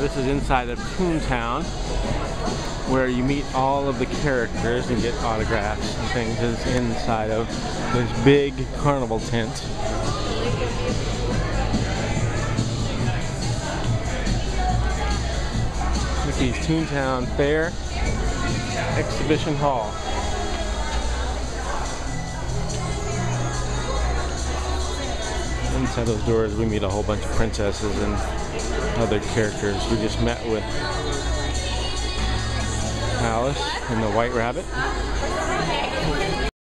this is inside of Toontown, where you meet all of the characters and get autographs and things. It's inside of this big carnival tent. Mickey's Toontown Fair Exhibition Hall. Inside those doors we meet a whole bunch of princesses and other characters. We just met with Alice and the White Rabbit.